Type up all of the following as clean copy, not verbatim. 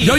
Yo.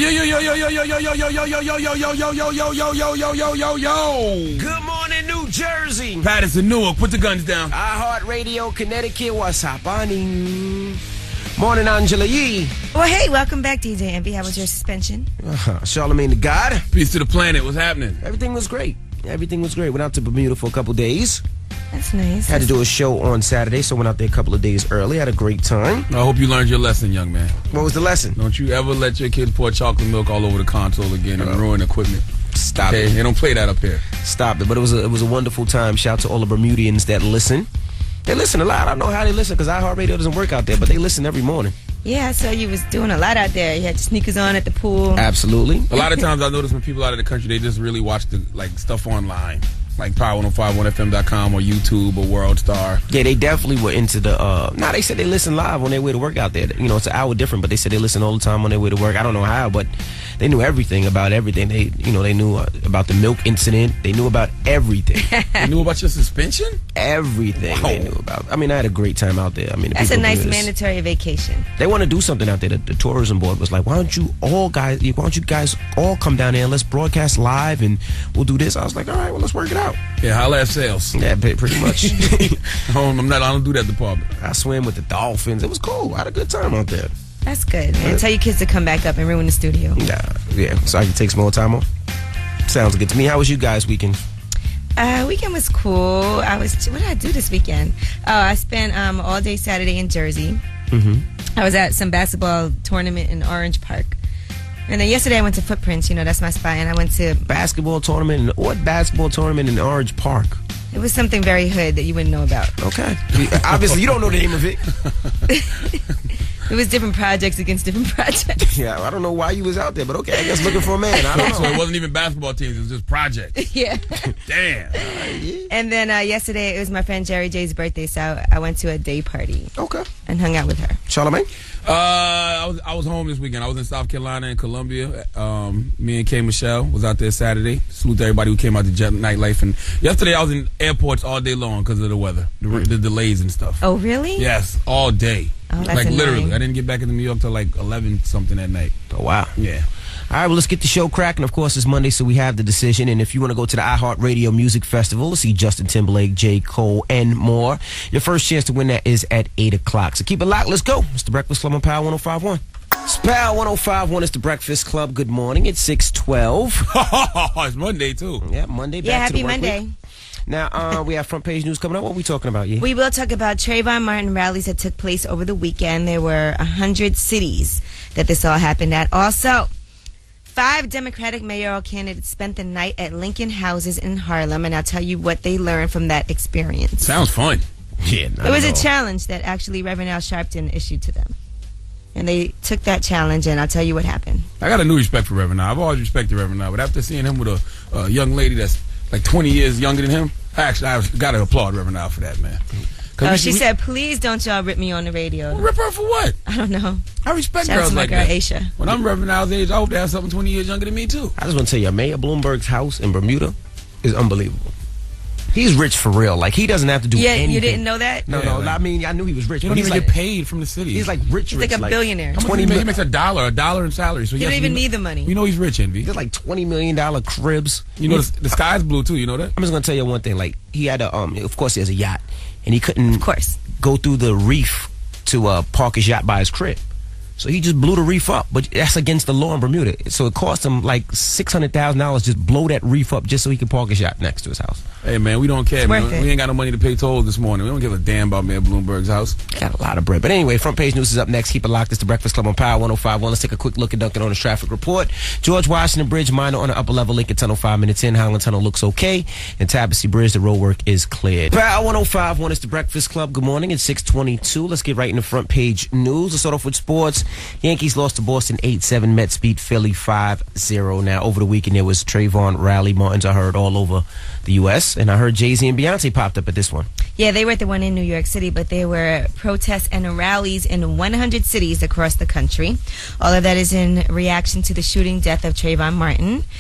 Good morning, New Jersey. Patterson, Newark, put the guns down. iHeartRadio, Connecticut, what's happening? Morning, Angela Yee. Well, hey, welcome back, DJ Envy. How was your suspension? Charlamagne the God. Peace to the planet. What's happening? Everything was great. Went out to Bermuda for a couple days. That's nice. Had to do a show on Saturday, so went out there a couple of days early. Had a great time. I hope you learned your lesson, young man. What was the lesson? Don't you ever let your kid pour chocolate milk all over the console again and ruin equipment. Stop it. They don't play that up here. Stop it. But it was a wonderful time. Shout out to all the Bermudians that listen. They listen a lot. I don't know how they listen because iHeartRadio doesn't work out there, but they listen every morning. Yeah, I saw you was doing a lot out there. You had your sneakers on at the pool. Absolutely. A lot of times I notice when people out of the country, they just really watch the stuff online. Like Power1051FM.com or YouTube or WorldStar. Yeah, they definitely were into the, they said they listen live on their way to work out there. You know, it's an hour different, but they said they listen all the time on their way to work. I don't know how, but they knew everything about everything. They knew about the milk incident. They knew about everything. They knew about your suspension? Everything they knew about. I mean, I had a great time out there. I mean, that's a nice mandatory vacation. They want to do something out there. The tourism board was like, why don't you guys all come down there and let's broadcast live and we'll do this. I was like, all right, well, let's work it out. Yeah, holla at sales. Yeah, pretty much. I don't do that department. I swam with the dolphins. It was cool. I had a good time out there. That's good, man. Tell your kids to come back up and ruin the studio. Yeah, so I can take some more time off. Sounds good to me. How was you guys' weekend? Weekend was cool. What did I do this weekend? Oh, I spent all day Saturday in Jersey. I was at some basketball tournament in Orange Park. And then yesterday I went to Footprints, that's my spot, and I went to... Basketball tournament? What basketball tournament in Orange Park? It was something very hood that you wouldn't know about. Okay. Obviously, you don't know the name of it. It was different projects against different projects. Yeah, I don't know why you was out there, but okay, I guess looking for a man. I don't know. So it wasn't even basketball teams, it was just projects. Yeah. Damn. And then yesterday, it was my friend Jerry J's birthday, so I went to a day party. Okay. And hung out with her. Charlamagne? I was home this weekend. I was in South Carolina and Columbia. Me and K. Michelle was out there Saturday. Salute to everybody who came out to jet nightlife. And yesterday I was in airports all day long because of the weather, the delays and stuff. Oh, really? Yes, all day. Oh, that's annoying. Literally. I didn't get back into New York till 11 something at night. Oh, wow. Yeah. All right, well, let's get the show cracking. Of course, it's Monday, so we have the decision. And if you want to go to the iHeartRadio Music Festival to see Justin Timberlake, J. Cole, and more, your first chance to win that is at 8 o'clock. So keep it locked. Let's go. It's the Breakfast Club on Power 105.1. It's Power 105.1. It's the Breakfast Club. Good morning. It's 6:12. It's Monday, too. Yeah, Monday. Back yeah, to the happy work Monday. week. Now, we have front page news coming up. What are we talking about, yeah? We will talk about Trayvon Martin rallies that took place over the weekend. There were 100 cities that this all happened at. Also, 5 Democratic mayoral candidates spent the night at Lincoln houses in Harlem, and I'll tell you what they learned from that experience. Sounds fun. Yeah, it was a challenge that actually Reverend Al Sharpton issued to them. And they took that challenge, and I'll tell you what happened. I got a new respect for Reverend Al. I've always respected Reverend Al, but after seeing him with a young lady that's like 20 years younger than him, I've got to applaud Reverend Al for that, man. She said, please don't y'all rip me on the radio. Well, rip her for what? I don't know. I respect Shout girls out to my like girl, that. Aisha. When I'm Reverend Al's age, I hope they have something 20 years younger than me, too. I just want to tell you, Mayor Bloomberg's house in Bermuda is unbelievable. He's rich for real. Like, he doesn't have to do anything. You didn't know that? No, I mean, I knew he was rich. He don't even get paid from the city. He's like rich. He's like a billionaire. He makes $1 in salary. So he don't even need the money. You know he's rich, Envy. He's like $20 million cribs. You know the sky's blue, too. You know that? I'm just going to tell you one thing. Like, he had of course, he has a yacht. And he couldn't, of course, go through the reef to park his yacht by his crib. So he just blew the reef up, but that's against the law in Bermuda. So it cost him like $600,000 just blow that reef up just so he could park his yacht next to his house. Hey, man, we don't care, man. We ain't got no money to pay tolls this morning. We don't give a damn about Mayor Bloomberg's house. Got a lot of bread. But anyway, front page news is up next. Keep it locked. It's the Breakfast Club on Power 105.1. Let's take a quick look at Duncan on the traffic report. George Washington Bridge, minor on the upper level. Lincoln Tunnel 5 minutes in. Highland Tunnel looks okay. And Tabassy Bridge, the road work is cleared. Power 105.1 is the Breakfast Club. Good morning. It's 6:22. Let's get right into front page news. Let's start off with sports. Yankees lost to Boston 8-7. Mets beat Philly 5-0. Now, over the weekend, there was Trayvon Rally Martins, I heard, all over the U.S. And I heard Jay-Z and Beyonce popped up at this one. Yeah, they were at the one in New York City, but there were protests and rallies in 100 cities across the country. All of that is in reaction to the shooting death of Trayvon Martin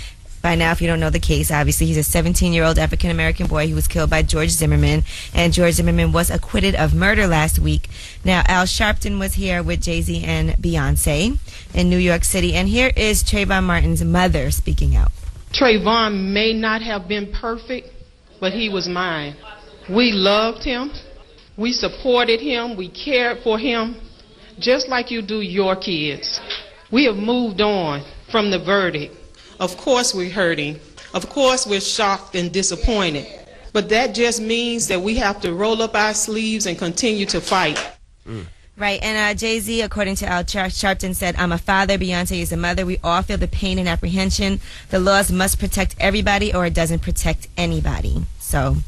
by now, if you don't know the case, obviously he's a 17-year-old African-American boy who was killed by George Zimmerman, and George Zimmerman was acquitted of murder last week. Now, Al Sharpton was here with Jay-Z and Beyonce in New York City, and here is Trayvon Martin's mother speaking out. Trayvon may not have been perfect, but he was mine. We loved him. We supported him. We cared for him, just like you do your kids. We have moved on from the verdict. Of course we're hurting. Of course we're shocked and disappointed. But that just means that we have to roll up our sleeves and continue to fight. Right, and Jay-Z, according to Al Sharpton, said, "I'm a father, Beyonce is a mother. We all feel the pain and apprehension. The laws must protect everybody or it doesn't protect anybody." So,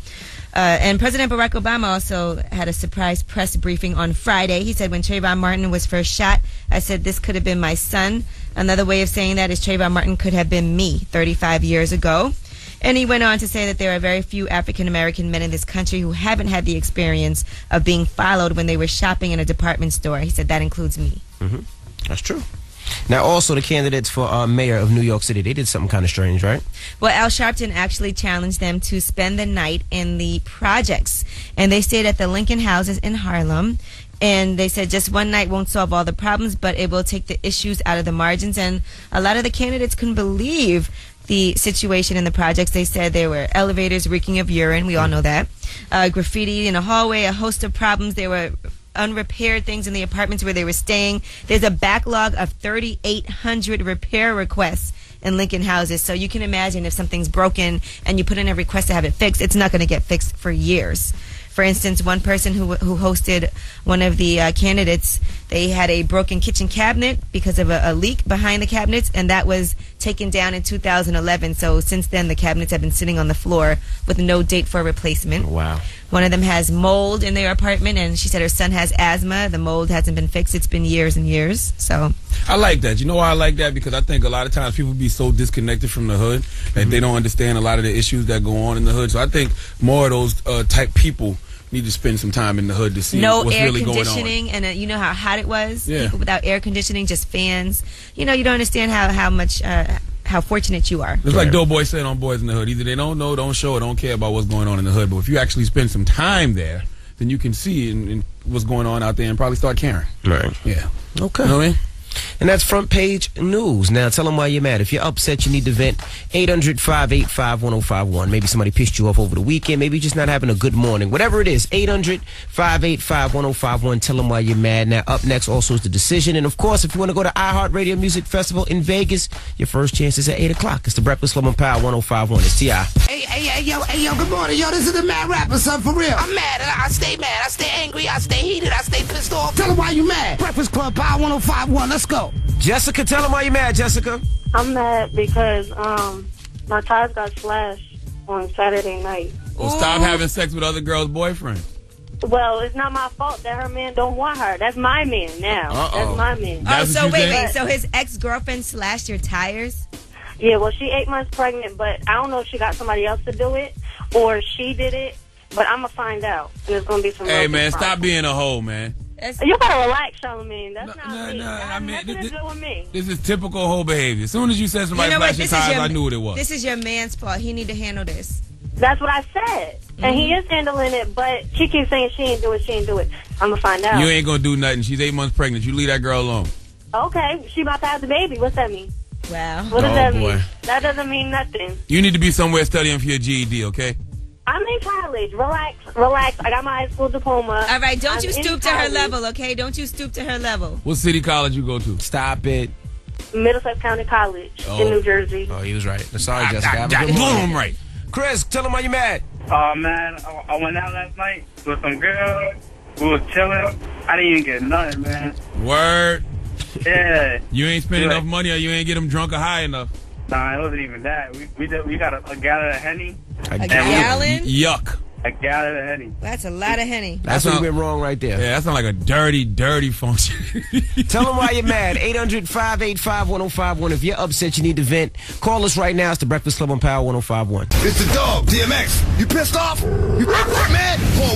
and President Barack Obama also had a surprise press briefing on Friday. He said, "When Trayvon Martin was first shot, I said this could have been my son. Another way of saying that is Trayvon Martin could have been me 35 years ago." And he went on to say that there are very few African-American men in this country who haven't had the experience of being followed when they were shopping in a department store. He said that includes me. That's true. Now, also, the candidates for mayor of New York City, they did something kind of strange, right? Well, Al Sharpton actually challenged them to spend the night in the projects. And they stayed at the Lincoln Houses in Harlem. And they said just one night won't solve all the problems, but it will take the issues out of the margins. And a lot of the candidates couldn't believe the situation in the projects. They said there were elevators reeking of urine. We all know that. Graffiti in a hallway, a host of problems. There were unrepaired things in the apartments where they were staying. There's a backlog of 3,800 repair requests in Lincoln Houses. So you can imagine if something's broken and you put in a request to have it fixed, it's not going to get fixed for years. For instance, one person who hosted one of the candidates, they had a broken kitchen cabinet because of a leak behind the cabinets, and that was taken down in 2011. So since then, the cabinets have been sitting on the floor with no date for replacement. Wow. One of them has mold in their apartment, and she said her son has asthma. The mold hasn't been fixed. It's been years and years. So I like that. You know why I like that? Because I think a lot of times people be so disconnected from the hood that they don't understand a lot of the issues that go on in the hood. So I think more of those type people need to spend some time in the hood to see what's really going on. No air conditioning, and you know how hot it was? Yeah. People without air conditioning, just fans. You know, you don't understand how much, how fortunate you are. It's like Doughboy said on Boys in the Hood. Either they don't know, don't show, or don't care about what's going on in the hood. But if you actually spend some time there, then you can see and what's going on out there and probably start caring. Right. Yeah. Okay. You know what I mean? And that's front page news. Now, tell them why you're mad. If you're upset, you need to vent. 800-585-1051. Maybe somebody pissed you off over the weekend. Maybe you're just not having a good morning. Whatever it is, 800-585-1051. Tell them why you're mad. Now, up next also is The Decision. And, of course, if you want to go to iHeartRadio Music Festival in Vegas, your first chance is at 8 o'clock. It's the Breakfast Club on Power 105.1. It's T.I. Hey, yo, good morning, yo, this is the Mad Rapper, son, for real. I'm mad, I stay mad, I stay angry, I stay heated, I stay pissed off. Tell them why you mad. Breakfast Club, Power 105.1, let's go. Jessica, tell them why you're mad, Jessica. I'm mad because my tires got slashed on Saturday night. Well, stop having sex with other girls' boyfriends. Well, it's not my fault that her man don't want her. That's my man now. That's my man. That's what you wait. said? So his ex-girlfriend slashed your tires? Yeah, well, she 8 months pregnant, but I don't know if she got somebody else to do it or she did it, but I'm going to find out. And it's going to be some Hey, man, stop being a hoe, man. You got to relax, Charlamagne. That's not me. I mean, nothing to do with me. This is typical hoe behavior. As soon as you said somebody flashed your tires, I knew what it was. This is your man's fault. He need to handle this. That's what I said. And he is handling it, but she keeps saying she ain't do it, I'm going to find out. You ain't going to do nothing. She's 8 months pregnant. You leave that girl alone. Okay, she about to have the baby. What's that mean? Wow. What does that mean? That doesn't mean nothing. You need to be somewhere studying for your GED, okay? I'm in college. Relax. I got my high school diploma. All right, don't you stoop to her level, okay? Don't you stoop to her level. What city college you go to? Stop it. Middlesex County College in New Jersey. Oh, he was right. Sorry, Jessica. Have a good morning. Right. Chris, tell him why you mad. Oh, man, I went out last night with some girls. We was chilling. I didn't even get nothing, man. Word. Yeah. You ain't spend enough money or you ain't get them drunk or high enough. Nah, it wasn't even that. We got a gallon of Henny. A gallon? Yuck. A gallon of Henny. That's a lot of Henny. That's what went wrong right there. Yeah, that sounds like a dirty function. Tell them why you're mad. 800-585-1051. If you're upset, you need to vent. Call us right now. It's the Breakfast Club on Power 105.1. It's the dog, DMX. You pissed off? You mad? Call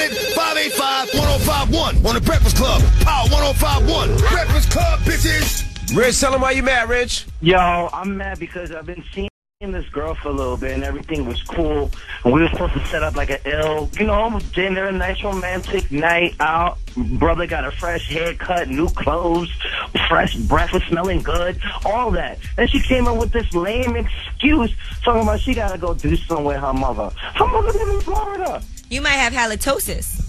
1-800-585-1051 on the Breakfast Club, Power 105.1. Breakfast Club, bitches. Rich, tell them why you mad, Rich. Yo, I'm mad because I've been seeing and this girl for a little bit, and everything was cool. And we were supposed to set up like an dinner, a nice romantic night out. Brother got a fresh haircut, new clothes, fresh breakfast, smelling good, all that. Then she came up with this lame excuse talking about she gotta go do something with her mother. Her mother lives in Florida. You might have halitosis.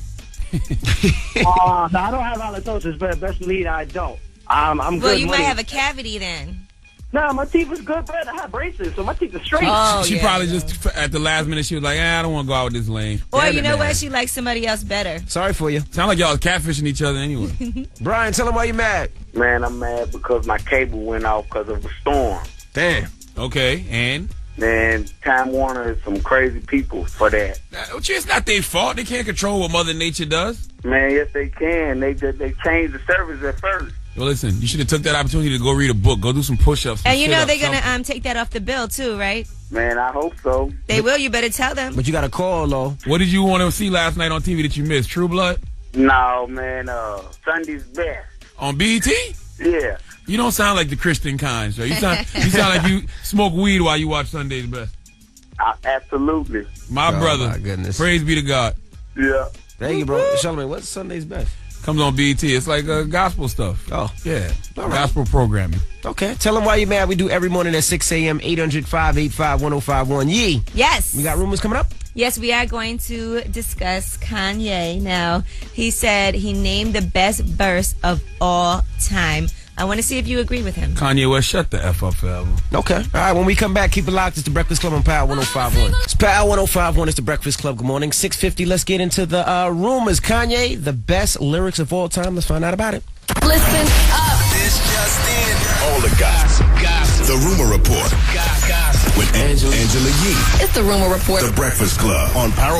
No, I don't have halitosis, but best believe I don't. I'm good. Well, you money. might have a cavity then. Nah, my teeth was good, but I had braces, so my teeth are straight. She probably just, at the last minute, she was like, I don't want to go out with this lane. Or you know what? She likes somebody else better. Sorry for you. Sound like y'all catfishing each other anyway. Brian, tell him why you mad. Man, I'm mad because my cable went off because of a storm. Damn. Okay, and? Man, Time Warner is some crazy people for that. It's not their fault. They can't control what Mother Nature does. Man, yes, they can. They changed the service at first. Well, listen, you should have took that opportunity to go read a book, go do some push-ups. And you know they're going to take that off the bill, too, right? Man, I hope so. They will. You better tell them. But you got to call, though. What did you want to see last night on TV that you missed? True Blood? No, man, Sunday's Best. On BET? Yeah. You don't sound like the Christian kind, so you sound like you smoke weed while you watch Sunday's Best. Absolutely. My brother. My goodness. Praise be to God. Yeah. Thank you, bro. Charlamagne, what's Sunday's Best? Comes on BET. It's like gospel stuff. Oh. Yeah. All right. Gospel programming. Okay. Tell them why you're mad. We do every morning at 6 a.m., 800-585-1051. Yee. Yes. We got rumors coming up? Yes, we are going to discuss Kanye. Now, he said he named the best verse of all time. I want to see if you agree with him. Kanye West, shut the F up forever. Okay. All right, when we come back, keep it locked. It's the Breakfast Club on Power 105.1. It's Power 105.1. It's the Breakfast Club. Good morning. 6:50. Let's get into the rumors. Kanye, the best lyrics of all time. Let's find out about it. Listen up. This just in. All the gossip. The Rumor Report. Gossip. With Angela Yee. It's the Rumor Report. The Breakfast Club on Power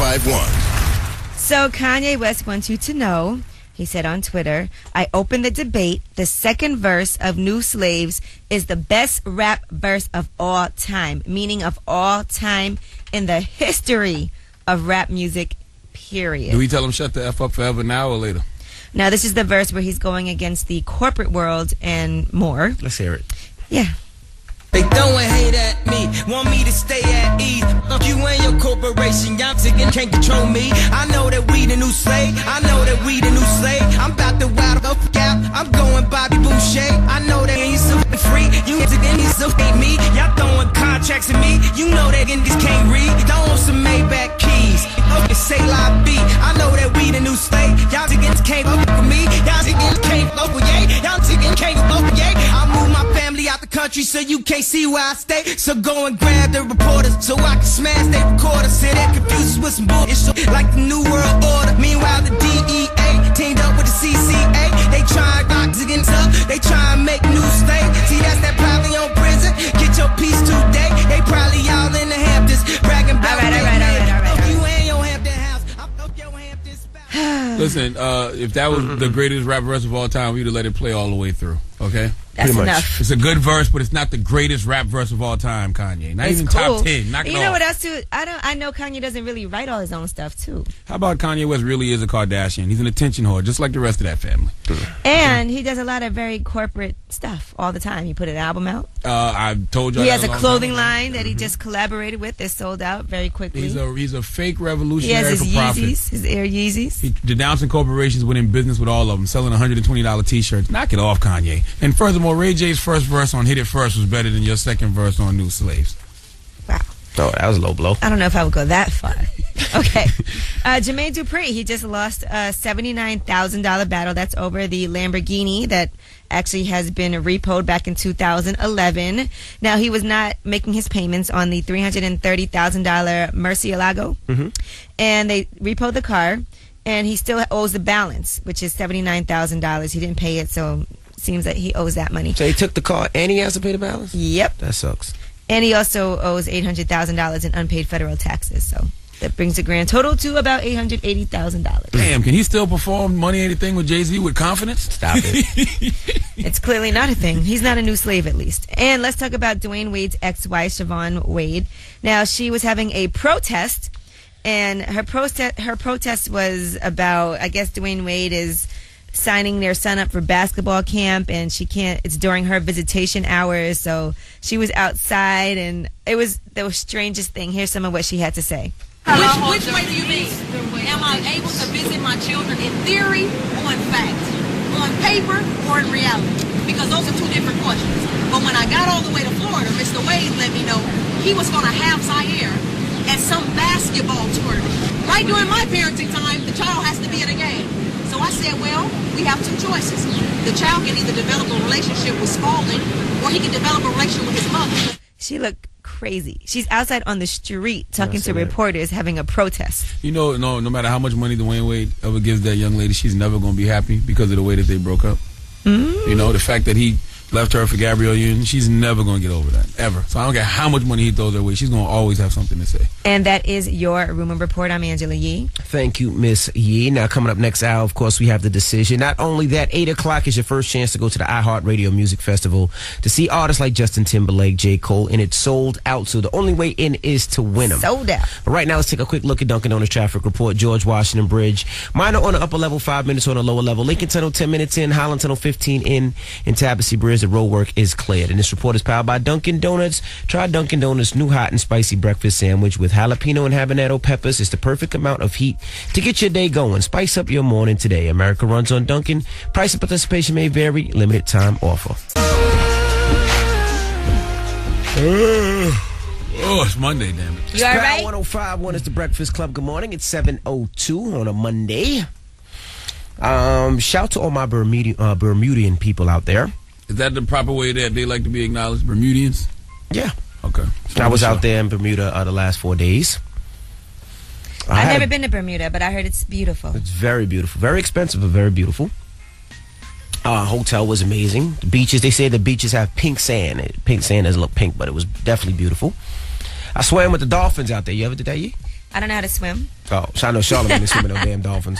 105.1. So Kanye West wants you to know, he said on Twitter, I opened the debate. The second verse of New Slaves is the best rap verse of all time, meaning of all time in the history of rap music, period. Do we tell him shut the F up forever now or later? Now, this is the verse where he's going against the corporate world and more. Let's hear it. Yeah. They throwing hate at me, want me to stay at ease. You and your corporation, y'all can't control me. I know that we the new slave, I know that we the new slave. I'm about to wild up out, I'm going Bobby Boucher. I know that ain't so free, you ain't so hate me. Y'all throwing contracts at me, you know that niggas can't read. Don't want some Maybach keys, okay, say live B. I know that we the new slave, y'all niggas can't fuck with me. Y'all niggas can't fuck with yay, y'all niggas can't fuck with yay. I move my family out the country so you can't see where I stay, so go and grab the reporters so I can smash their recorders. Say they're confused with some bullshit like the New World Order. Meanwhile, the DEA teamed up with the CCA. They try and knock against up, they try and make new state. See, that's that probably on prison. Get your piece today. They probably all in the Hamptons bragging about all right. You ain't your Hampton house. I hope your Hampton spouse. Listen, if that was the greatest rap verse of all time, we'd have let it play all the way through. Okay? That's enough. It's a good verse, but it's not the greatest rap verse of all time, Kanye. Not It's even cool. top 10. Knock it You know off. what else too? I know Kanye doesn't really write all his own stuff too. How about Kanye West really is a Kardashian? He's an attention whore, just like the rest of that family. And he does a lot of very corporate stuff all the time. He put an album out. I told you. He that has a long clothing time ago. line that he just collaborated with. It's sold out very quickly. He's a fake He revolutionary has his for profit. Yeezys, his Air Yeezys. He denouncing corporations, went in business with all of them, selling $120 T-shirts. Knock it off, Kanye. And furthermore, Ray J's first verse on Hit It First was better than your second verse on New Slaves. Wow. Oh, that was a low blow. I don't know if I would go that far. Okay. Jermaine Dupri, he just lost a $79,000 battle. That's over the Lamborghini that actually has been repoed back in 2011. Now, he was not making his payments on the $330,000 Murcielago. Mm-hmm. And they repoed the car, and he still owes the balance, which is $79,000. He didn't pay it, so it seems that he owes that money. So he took the car and he has to pay the balance? Yep. That sucks. And he also owes $800,000 in unpaid federal taxes. So that brings the grand total to about $880,000. Damn, can he still perform Money Ain't a Thing with Jay-Z with confidence? Stop it. It's clearly not a thing. He's not a new slave, at least. And let's talk about Dwayne Wade's ex-wife, Siobhan Wade. Now, she was having a protest, and her protest was about, I guess Dwayne Wade is signing their son up for basketball camp, and she can't. It's during her visitation hours, so she was outside, and it was the strangest thing. Here's some of what she had to say. Which way do you mean? Am I able to visit my children in theory or in fact? On paper or in reality? Because those are two different questions. But when I got all the way to Florida, Mr. Wade let me know he was going to have Zaire at some basketball tournament. Right during my parenting time, the child has to be at a game. So I said, well, we have two choices. The child can either develop a relationship with Spalding or he can develop a relationship with his mother. She looked crazy. She's outside on the street talking to reporters, having a protest. You know, no matter how much money Dwayne Wade ever gives that young lady, she's never going to be happy because of the way that they broke up. You know, the fact that he left her for Gabrielle Union, she's never going to get over that, ever. So I don't care how much money he throws her way, she's going to always have something to say. And that is your Rumor Report. I'm Angela Yee. Thank you, Miss Yee. Now, coming up next hour, of course, we have the decision. Not only that, 8 o'clock is your first chance to go to the iHeartRadio Music Festival to see artists like Justin Timberlake, J. Cole, and it's sold out. So the only way in is to win them. Sold out. But right now, let's take a quick look at Dunkin' Donuts traffic report. George Washington Bridge. Minor on the upper level, 5 minutes on the lower level. Lincoln Tunnel, 10 minutes in. Highland Tunnel, 15 in. And Tabassy Bridge, the road work is cleared. And this report is powered by Dunkin' Donuts. Try Dunkin' Donuts' new hot and spicy breakfast sandwich with jalapeno and habanero peppers. It's the perfect amount of heat to get your day going. Spice up your morning today. America runs on Dunkin'. Price and participation may vary. Limited time offer. Oh, it's Monday, damn it. You all right? 105.1 is the Breakfast Club. Good morning. It's 7:02 on a Monday. Shout to all my Bermudian people out there. Is that the proper way that they like to be acknowledged? Bermudians? Yeah. Okay. I was out there in Bermuda the last 4 days. I've never been to Bermuda, but I heard it's beautiful. It's very beautiful. Very expensive, but very beautiful. Hotel was amazing. The beaches, they say the beaches have pink sand. Pink sand doesn't look pink, but it was definitely beautiful. I swam with the dolphins out there. You ever did that, Yee? I don't know how to swim. Oh, so I know Charlamagne is swimming with no damn dolphins.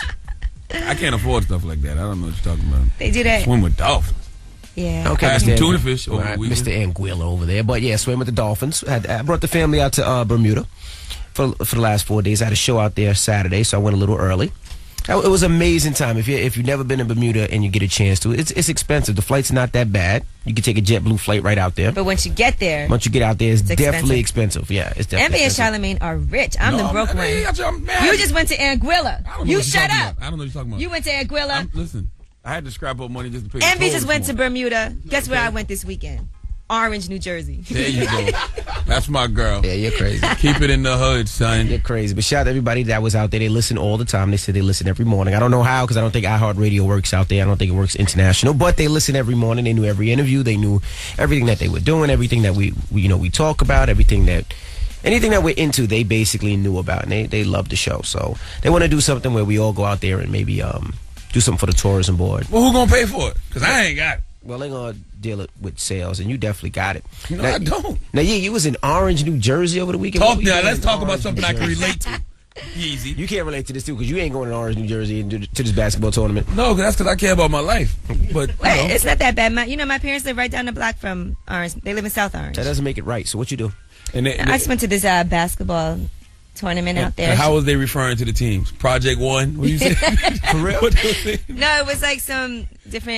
I can't afford stuff like that. I don't know what you're talking about. They do that. Swim with dolphins. Yeah. Okay, I had some tuna fish over the weekend. Mr. Anguilla over there. But yeah, swim with the dolphins. I brought the family out to Bermuda for the last 4 days. I had a show out there Saturday, so I went a little early. It was an amazing time. If you've never been to Bermuda and you get a chance to, it's expensive. The flight's not that bad. You can take a JetBlue flight right out there. But once you get there, it's definitely expensive. Yeah, it's definitely Envy and Charlamagne are rich. I'm the broke one. You just went to Anguilla. You shut up. I don't know what you're talking about. You went to Anguilla. Listen, I had to scrap up money just to pay. Envy just went to Bermuda. Guess where I went this weekend? Orange, New Jersey. There you go. That's my girl. Yeah, you're crazy. Keep it in the hood, son. You're crazy. But shout out to everybody that was out there. They listen all the time. They said they listen every morning. I don't know how, because I don't think iHeartRadio works out there. I don't think it works international. But they listen every morning. They knew every interview. They knew everything that they were doing, everything that we talk about, anything that we're into, they basically knew about. And they love the show. So they want to do something where we all go out there and maybe do something for the tourism board. Well, who going to pay for it? Because I ain't got it. Well, they're going to deal it with sales, and you definitely got it. No, I don't. Now, yeah, you was in Orange, New Jersey over the weekend. Let's talk about something I can relate to. Easy. You can't relate to this, too, because you ain't going to Orange, New Jersey to this basketball tournament. No, that's because I care about my life. But it's not that bad. My parents live right down the block from Orange. They live in South Orange. That doesn't make it right. So what you do? I just went to this basketball tournament out there. And how was they referring to the teams? Project One? What do you say? For real? No, it was like some different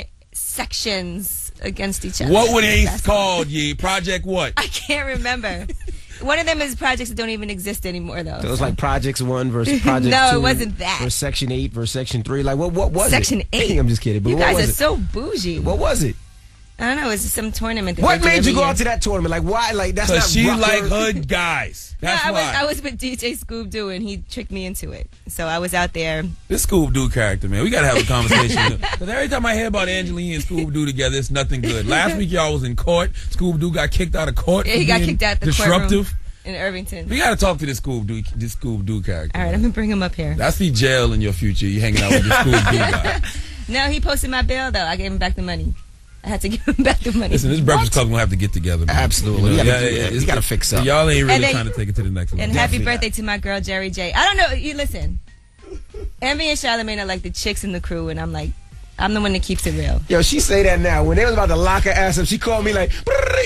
sections against each other. What were they called, Yee? Project what? I can't remember. One of them is projects that don't even exist anymore, though. So it was like Projects 1 versus Project 2. No, it wasn't that. Versus Section 8 versus Section 3. Like, what was Section it? Section 8? I'm just kidding. But you what guys was are so bougie. What was it? I don't know. It was some tournament. What made you go out to that tournament? Like, why? Like, that's not. Because she like hood guys. That's why. I was with DJ Scoob-Doo, and he tricked me into it. So I was out there. This Scoob-Doo character, man. We got to have a conversation. Because every time I hear about Angeline and Scoob-Doo together, it's nothing good. Last week, y'all was in court. Scoob-Doo got kicked out of court. Yeah, he got kicked out the disruptive. In Irvington. We got to talk to this Scoob-Doo character. All right, I'm going to bring him up here. I see jail in your future. You hanging out with the Scoob-Doo guy. No, he posted my bill, though. I gave him back the money. I had to give him back the money. Listen, this Breakfast Club gonna have to get together, man. Absolutely. You gotta fix up. Y'all ain't really trying to take it to the next level. And happy birthday to my girl, Jerry J. I don't know. You listen. Envy and Charlamagne are like the chicks in the crew, and I'm like, I'm the one that keeps it real. Yo, she say that now. When they was about to lock her ass up, she called me like,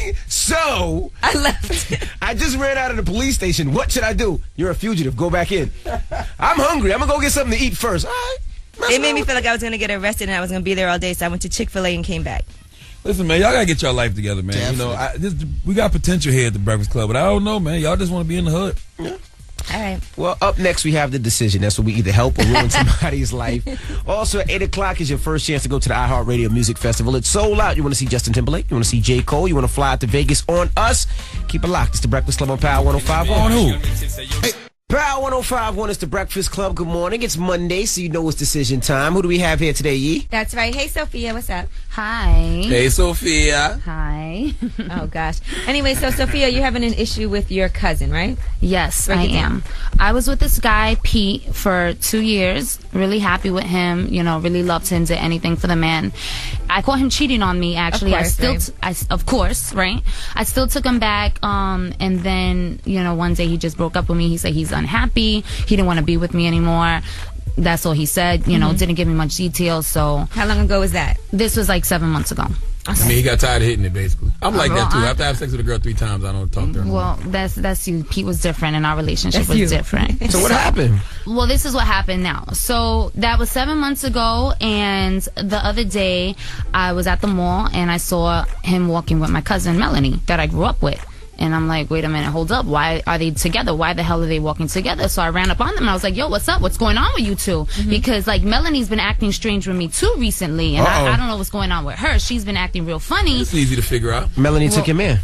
so I left. I just ran out of the police station. What should I do? You're a fugitive. Go back in. I'm hungry. I'm gonna go get something to eat first. All right. They made me feel like I was going to get arrested and I was going to be there all day, so I went to Chick-fil-A and came back. Listen, man, y'all gotta get your life together, man. Definitely. You know, we got potential here at the Breakfast Club, but I don't know, man. Y'all just want to be in the hood. Yeah. All right. Well, up next we have the decision. That's where we either help or ruin somebody's life. Also, at 8 o'clock is your first chance to go to the iHeartRadio Music Festival. It's sold out. You want to see Justin Timberlake? You want to see J. Cole? You want to fly out to Vegas on us? Keep it locked. It's the Breakfast Club on Power 105.1. On who? Hey. Power 105.1 is the Breakfast Club. Good morning. It's Monday, so you know it's decision time. Who do we have here today, Yee? That's right. Hey, Sophia, what's up? Hi. Hey, Sophia. Hi. Oh, gosh. Anyway, so, Sophia, you're having an issue with your cousin, right? Yes, I am. I was with this guy, Pete, for 2 years. Really happy with him. You know, really loved him, did anything for the man. I caught him cheating on me, actually. Of course, right? I still took him back, and then, you know, one day he just broke up with me. He said he's unhappy. He didn't want to be with me anymore. That's all he said. You know, didn't give me much details. So how long ago was that? This was like 7 months ago. I mean, he got tired of hitting it, basically. I'm like that, too. After I have sex with a girl 3 times, I don't talk to her. Well, that's you. Pete was different, and our relationship was different. So what happened? Well, this is what happened now. So that was 7 months ago, and the other day, I was at the mall, and I saw him walking with my cousin, Melanie, that I grew up with. And I'm like, wait a minute, hold up. Why are they together? Why the hell are they walking together? So I ran up on them and I was like, yo, what's up? What's going on with you two? Because, like, Melanie's been acting strange with me, too, recently. And I don't know what's going on with her. She's been acting real funny. It's easy to figure out. Melanie took your man.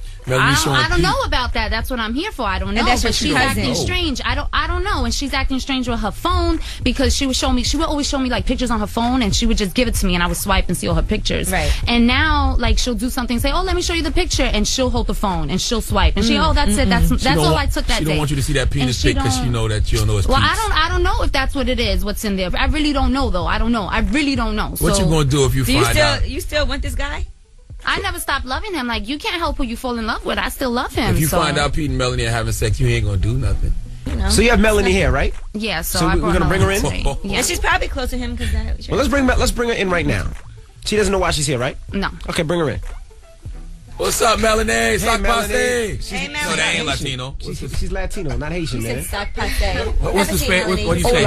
I don't know about that. That's what I'm here for. I don't know. But she's acting strange. I don't know. And she's acting strange with her phone because she would always show me like pictures on her phone, and she would just give it to me, and I would swipe and see all her pictures. Right. And now, like, she'll do something, say, oh, let me show you the picture, and she'll hold the phone and she'll swipe, and that's it. That's all I took that day. She don't want you to see that penis pic because she know that you don't know it's penis. Well, I don't know if that's what it is. What's in there? I really don't know though. I don't know. I really don't know. What you gonna do if you find out? You still want this guy? I never stopped loving him. Like, you can't help who you fall in love with. I still love him. If you find out Pete and Melanie are having sex, you ain't gonna do nothing. You know. So you have Melanie here, right? Yeah. So we're gonna bring her in. Yeah, she's probably close to him because. Well, let's bring her in right now. She doesn't know why she's here, right? No. Okay, bring her in. What's up, Melanie? Hey, Sock Melanie. passe. Hey, Melanie. No, they ain't Latino. She's Latino, not Haitian, man. Sock passe. What's the Spanish? What do you say?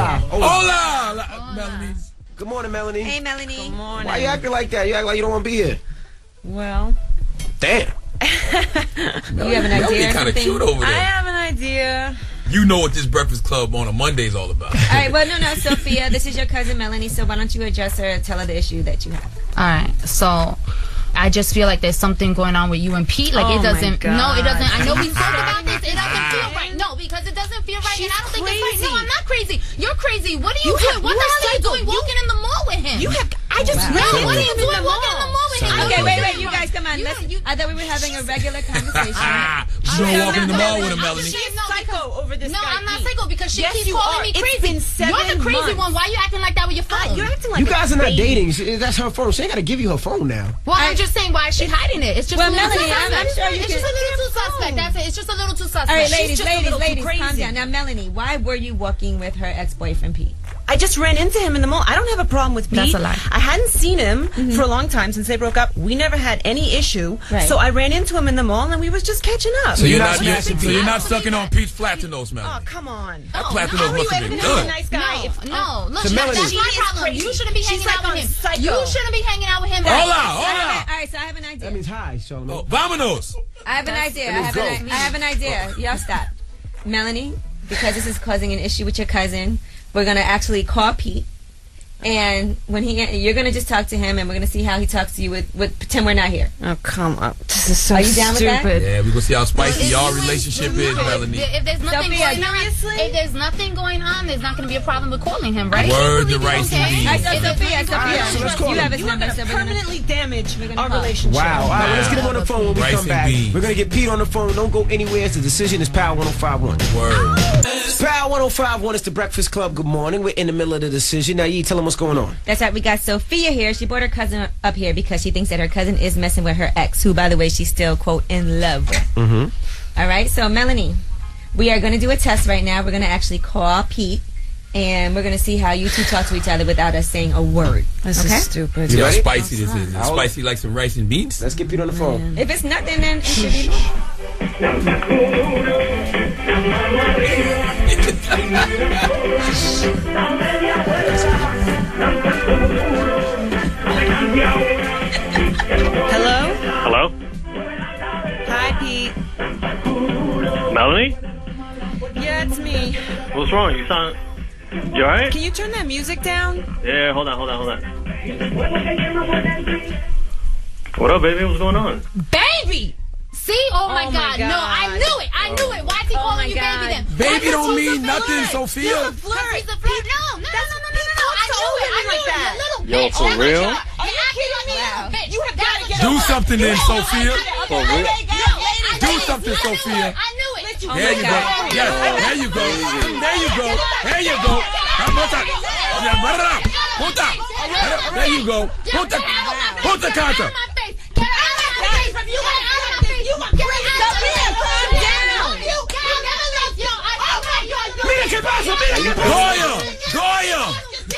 Hola. Melanie. Good morning, Melanie. Hey, Melanie. Good morning. Why you acting like that? You act like you don't want to be here. Well. Damn. You have an idea? Kind of cute over there. I have an idea. You know what this Breakfast Club on a Monday is all about. All right, well, no, Sophia, this is your cousin Melanie, so why don't you address her and tell her the issue that you have? All right, so I just feel like there's something going on with you and Pete. Like, it doesn't. No, it doesn't. I know we spoke about this. It doesn't feel right. No, because it doesn't feel right. And I don't think it's right. No, I'm not crazy. You're crazy. What are you doing? What the hell are you doing walking in the mall with him? I just really what are you doing walking in the mall with him? Okay, wait, you guys, come on. I thought we were having a regular conversation. You don't walk in the mall with him, Melanie. She's psycho over this guy. No, I'm not psycho because she keeps you calling me crazy. It's been 7 You're the crazy months. one. Why are you acting like that with your phone? You're acting like You guys are not dating. That's her phone. She ain't got to give you her phone now. Well, I'm just saying, why is she hiding it? It's just a little Melanie, too suspect. I'm sure you It's just a little too suspect. That's it. It's just a little too suspect. All right, She's ladies, calm down. Now, Melanie, why were you walking with her ex-boyfriend, Pete? I just ran into him in the mall. I don't have a problem with Pete. That's a lie. I hadn't seen him for a long time since they broke up. We never had any issue. Right. So I ran into him in the mall and we was just catching up. So you're not sucking on Pete's Flatinos, Melanie. Oh, come on. Flatinos must have been good. A nice guy. No, look, that's my problem. You shouldn't be hanging out with him. Psycho. You shouldn't be hanging out with him. Hola. All right, so I have an idea. That means hi, Charlamagne. Oh, vámonos. I have an idea. I have an idea. Y'all stop. Melanie, because this is causing an issue with your cousin, we're going to actually call Pete. And when you're going to just talk to him, and we're going to see how he talks to you with pretend we're not here. Oh, come on. This is so Are you down stupid. with that? Yeah, we're going to see how spicy y'all relationship is, Melanie. If there's nothing going on, there's not going to be a problem with calling him, right? Word to rice and beans. All right, Sophia, you have his number. You're going to permanently damage our relationship. Wow. All right, well, let's get him on the phone when we Rice come and back. beans. We're going to get Pete on the phone. Don't go anywhere. It's the decision. It's Power 105.1. Word. Power 105.1 is the Breakfast Club. Good morning. We're in the middle of the decision. Now, Yee, tell them what's going on. That's right. We got Sophia here. She brought her cousin up here because she thinks that her cousin is messing with her ex, who, by the way, she's still, quote, in love with. All right. So, Melanie, we are going to do a test right now. We're going to actually call Pete, and we're going to see how you two talk to each other without us saying a word. This is stupid. See how spicy this is. It's spicy like some rice and beans. Let's get Pete on the phone. If it's nothing, then it should be more. What's wrong? You sound... You alright? Can you turn that music down? Yeah, hold on. What up, baby? What's going on? Baby! See? Oh my God. No, I knew it. Why is he calling you baby then? Baby don't mean nothing, Sophia. He's a flirt. No. I knew it. Yo, for real? You have got to get Do something then, Sophia. For real? Do something, Sophia. I knew it. There you go. Yes, there you go. There you go. There you go. Punta Cata. Goya.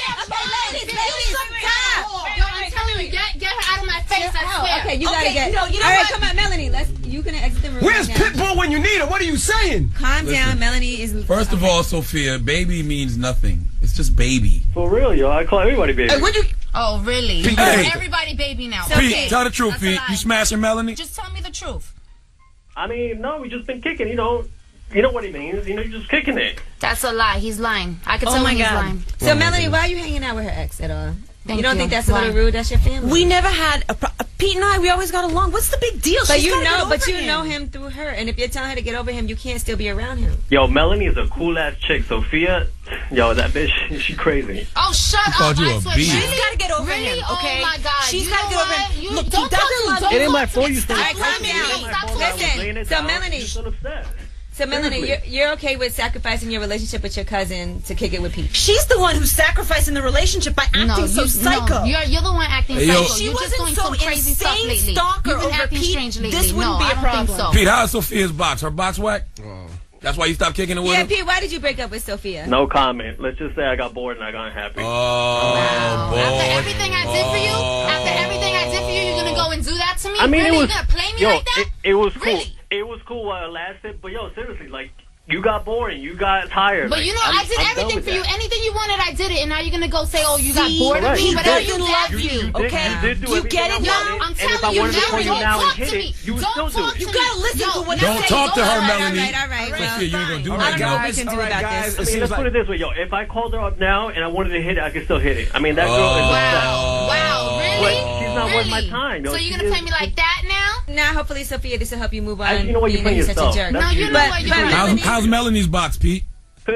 Get her out of my face, I swear. Okay, you gotta get. All right, come on, Melanie. You can exit the room. Where's Pitbull when you need him? What are you saying? Calm down, Melanie is. First of all, Sophia, baby means nothing. It's just baby. For real, yo. I call everybody baby. Oh, really? Pete, Everybody baby now. Pete, tell the truth, Pete. You smashing Melanie? Just tell me the truth. I mean, no, we just been kicking, You know what he means. You're just kicking it. That's a lie. He's lying. I can tell when he's lying. So, Melanie, why are you hanging out with her ex at all? Thank you don't you. think that's a little rude? That's your family. We never had Pete and I. We always got along. What's the big deal? But She's you gotta know, get over know him through her. And if you're telling her to get over him, you can't still be around him. Yo, Melanie is a cool-ass chick. Sophia, yo, that bitch, she crazy. Oh, shut up. called you a bee. She's got to get over him, okay? Oh, my God. She's got to get over him. Look, he don't doesn't love It ain't my fault you All right, calm down. Listen, so Melanie. So, Melanie, you're okay with sacrificing your relationship with your cousin to kick it with Pete? She's the one who's sacrificing the relationship by acting so psycho. No, you're the one acting psycho. She You're just wasn't doing so some crazy stuff insane lately. stalker You've been over acting Pete. strange lately. This wouldn't be a I don't problem. think so. Pete, how is Sophia's box? Her box whack? That's why you stopped kicking it with her? Pete, why did you break up with Sophia? No comment. Let's just say I got bored and I got unhappy. Boy. After everything I did for you, you're going to go and do that to me? I mean, really? it was, You're going to play me like that? It was cool. Really? It was cool while it lasted, but yo, seriously, like, you got boring. You got tired. But like, I did everything for you. Anything you wanted, I did it. And now you're going to go say, oh, you got bored of me? He But doesn't love you, okay? You get it now? I'm and if I telling you wanted to call you now and talk to hit me. it, you would still do it. You got to listen to what I Don't say. talk to her, Melanie. All right. Sophia, you ain't going to do I that. don't know what we can do about this. I mean, let's put it this way, yo. If I called her up now and I wanted to hit it, I could still hit it. I mean, that girl is Wow, really? But she's not worth my time, yo. So you're going to play me like that now? Now, hopefully, Sophia, this will help you move on. You know what, you're playing such a yourself. jerk. No, you know what you're doing. How's Melanie's box, Pete? Wow.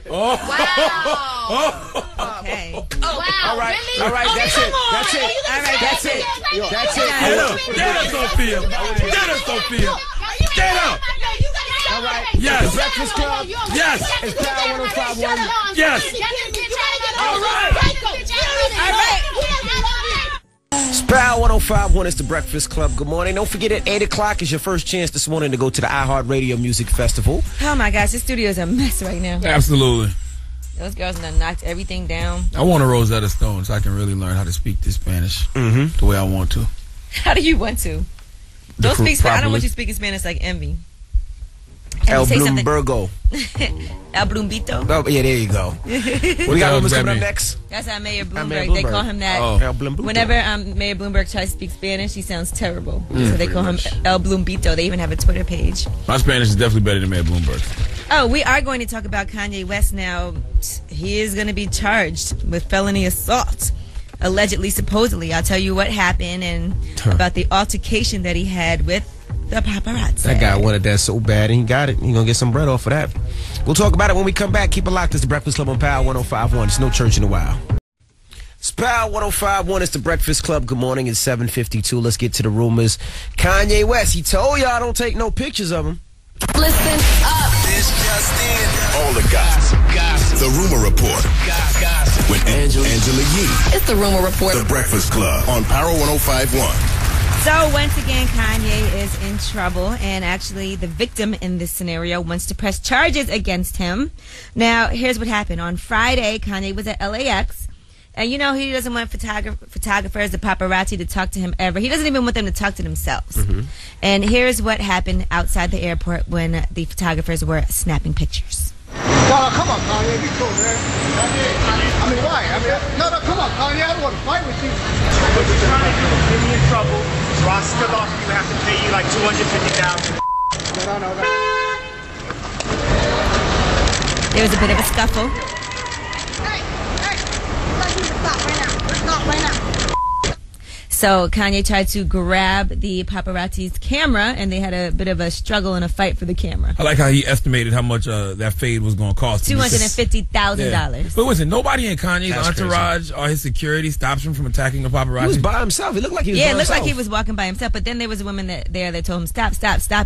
Okay. Wow. All right, really? all right, that's it. That's it. All right, That's it. That's it. Get up. Get up, Sophia. Get up, Sophia. Get up. All right. Yes. The Breakfast Club. Yes. It's Power 105.1. Yes. All right. Sprout 105.1 is the Breakfast Club. Good morning. Don't forget at 8 o'clock is your first chance this morning to go to the iHeartRadio Music Festival. Oh, my gosh. This studio is a mess right now. Absolutely. Those girls done knocked everything down. I want a Rosetta Stone so I can really learn how to speak this Spanish the way I want to. How do you want to? Don't speak Spanish. I don't want you speaking Spanish like Envy. El Bloombergo. El Blumbito. Oh, yeah, there you go. We got rumors coming up next. That's how Mayor Bloomberg. Mayor Bloomberg. They call him that. Oh. El Bloomberg. Whenever Mayor Bloomberg tries to speak Spanish, he sounds terrible. So they call him El Blumbito. They even have a Twitter page. My Spanish is definitely better than Mayor Bloomberg. Oh, we are going to talk about Kanye West now. He is going to be charged with felony assault. Allegedly, supposedly. I'll tell you what happened and about the altercation that he had with the paparazzi. That guy wanted that so bad, and he got it. He's going to get some bread off of that. We'll talk about it when we come back. Keep it locked. It's the Breakfast Club on Power 105.1. It's no church in a while. It's Power 105.1. It's the Breakfast Club. Good morning. It's 7:52. Let's get to the rumors. Kanye West, he told y'all don't take no pictures of him. Listen up. This just in. All the gossip. The Rumor Report. With Angela Yee. It's the Rumor Report. The Breakfast Club on Power 105.1. So once again, Kanye is in trouble, and actually the victim in this scenario wants to press charges against him. Now, here's what happened. On Friday, Kanye was at LAX, and you know he doesn't want photographers, the paparazzi, to talk to him ever. He doesn't even want them to talk to themselves. And here's what happened outside the airport when the photographers were snapping pictures. No, come on, Kanye, be cool, man. I mean, why? No, come on, Kanye, I don't want to fight with you. But you're trying to get me in trouble, so I still offer you have to pay you like $250,000. No. They There was a bit of a scuffle. So Kanye tried to grab the paparazzi's camera, and they had a bit of a struggle and a fight for the camera. I like how he estimated how much that fade was going to cost. $250,000. But listen, nobody in Kanye's entourage or his security stops him from attacking the paparazzi. He was by himself. It looked like he was by himself. Yeah, it looked like he was walking by himself. But then there was a woman that told him, stop it. Stop